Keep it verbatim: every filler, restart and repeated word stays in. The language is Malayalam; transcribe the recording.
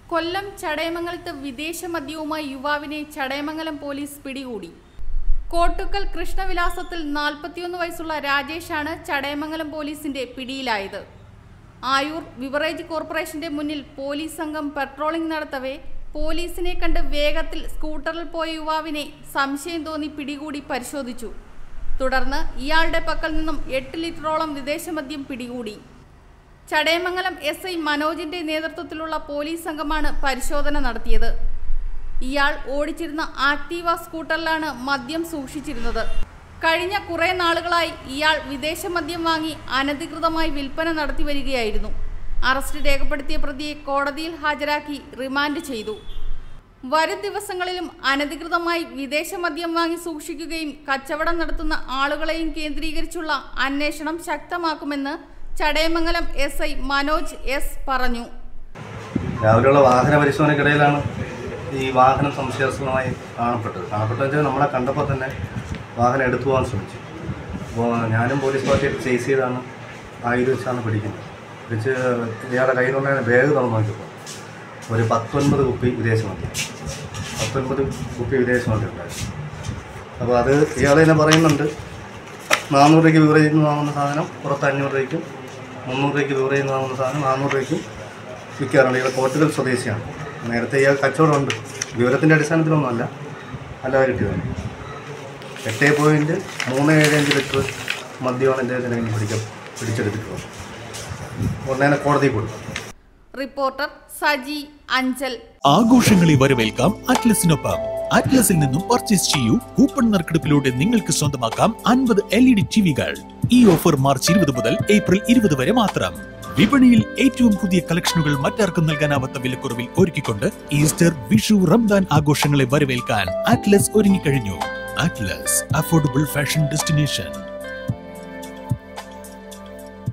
കൊല്ലം ചടയമംഗലത്ത് വിദേശ മദ്യവുമായി യുവാവിനെ ചടയമംഗലം പോലീസ് പിടികൂടി. കോട്ടുക്കൽ കൃഷ്ണവിലാസത്തിൽ നാൽപ്പത്തിയൊന്ന് വയസ്സുള്ള രാജേഷാണ് ചടയമംഗലം പോലീസിന്റെ പിടിയിലായത്. ആയൂർ ബിവറേജ് കോർപ്പറേഷന്റെ മുന്നിൽ പോലീസ് സംഘം പെട്രോളിംഗ് നടത്തവേ പോലീസിനെ കണ്ട് വേഗത്തിൽ സ്കൂട്ടറിൽ പോയ യുവാവിനെ സംശയം തോന്നി പിടികൂടി പരിശോധിച്ചു. തുടർന്ന് ഇയാളുടെ പക്കൽ നിന്നും എട്ട് ലിറ്ററോളം വിദേശമദ്യം പിടികൂടി. ചടയമംഗലം എസ് ഐ മനോജിന്റെ നേതൃത്വത്തിലുള്ള പോലീസ് സംഘമാണ് പരിശോധന നടത്തിയത്. ഇയാൾ ഓടിച്ചിരുന്ന ആക്ടീവ സ്കൂട്ടറിലാണ് മദ്യം സൂക്ഷിച്ചിരുന്നത്. കഴിഞ്ഞ കുറെ നാളുകളായി ഇയാൾ വിദേശ മദ്യം വാങ്ങി അനധികൃതമായി വിൽപ്പന നടത്തി വരികയായിരുന്നു. അറസ്റ്റ് രേഖപ്പെടുത്തിയ പ്രതിയെ കോടതിയിൽ ഹാജരാക്കി റിമാൻഡ് ചെയ്തു. വരും ദിവസങ്ങളിലും അനധികൃതമായി വിദേശ മദ്യം വാങ്ങി സൂക്ഷിക്കുകയും കച്ചവടം നടത്തുന്ന ആളുകളെയും കേന്ദ്രീകരിച്ചുള്ള അന്വേഷണം ശക്തമാക്കുമെന്ന് Chadayamangalam S I Manoj S പറഞ്ഞു. രാവിലെയുള്ള വാഹന പരിശോധനയ്ക്കിടയിലാണ് ഈ വാഹനം സംശയാസ്പദമായി കാണപ്പെട്ടത്. കാണപ്പെട്ടെന്ന് നമ്മളെ കണ്ടപ്പോൾ തന്നെ വാഹനം എടുത്തു പോകാൻ ശ്രമിച്ചു. അപ്പോൾ ഞാനും പോലീസ് പാർട്ടിയായിട്ട് ചേസ് ചെയ്താണ് ആയുധം വെച്ചാണ് പിടിക്കുന്നത്. പിടിച്ച് ഇയാളുടെ കയ്യിലുള്ള ബാഗ് തുറന്നു നോക്കിയപ്പോൾ ഒരു പത്തൊൻപത് കുപ്പി വിദേശമദ്യം പത്തൊൻപത് കുപ്പി വിദേശമദ്യം ഉണ്ടായിരുന്നു. അപ്പോൾ അത് ഇയാൾ തന്നെ പറയുന്നുണ്ട്, നാനൂറ് രൂപയ്ക്ക് ബിവറേജിൽ നിന്ന് വാങ്ങുന്ന സാധനം പുറത്ത് അഞ്ഞൂറ് രൂപയ്ക്കും മുന്നൂറ് രൂപയ്ക്ക് ബിവറേജിൽ നിന്ന് വാങ്ങുന്ന സാധനം നാനൂറ് രൂപയ്ക്കും വിൽക്കാറുണ്ട്. ഇയാൾ കോട്ടുകൽ സ്വദേശിയാണ്. നേരത്തെ ഇയാൾ കച്ചവടമുണ്ട്. വിവരത്തിൻ്റെ അടിസ്ഥാനത്തിലൊന്നുമല്ല, അല്ലാതെ കിട്ടിയതാണ്. എട്ട് പോയിൻറ്റ് മൂന്ന് ഏഴ് അഞ്ച് ലിറ്റർ മദ്യമാണ് എൻ്റെ നിലയിൽ പിടിക്ക പിടിച്ചെടുത്തിട്ടുള്ളത്. ഉടനെ കോടതി കൊടുക്കും. റിപ്പോർട്ടർ സജി അഞ്ചൽ. ആഘോഷങ്ങളെ വരവേൽക്കാം അറ്റ്ലസിനൊപ്പം. അറ്റ്ലസിൽ നിന്നും പർച്ചേസ് ചെയ്യൂ. കൂപ്പൺ നറുക്കെടുപ്പിലൂടെ നിങ്ങൾക്ക് സ്വന്തമാക്കാം അൻപത് എൽ ഇ ഡി ടിവികൾ. ഈ ഓഫർ മാർച്ച് ഇരുപത് മുതൽ ഏപ്രിൽ ഇരുപത് വരെ മാത്രം. വിപണിയിൽ ഏറ്റവും പുതിയ കളക്ഷനുകൾ മറ്റാർക്കും നൽകാനാവാത്ത വിലക്കുറവിൽ ഒരുക്കിക്കൊണ്ട് ഈസ്റ്റർ, വിഷു, റംദാൻ ആഘോഷങ്ങളെ വരവേൽക്കാൻ അറ്റ്ലസ് ഒരുങ്ങിക്കഴിഞ്ഞു. Atlas, affordable fashion destination.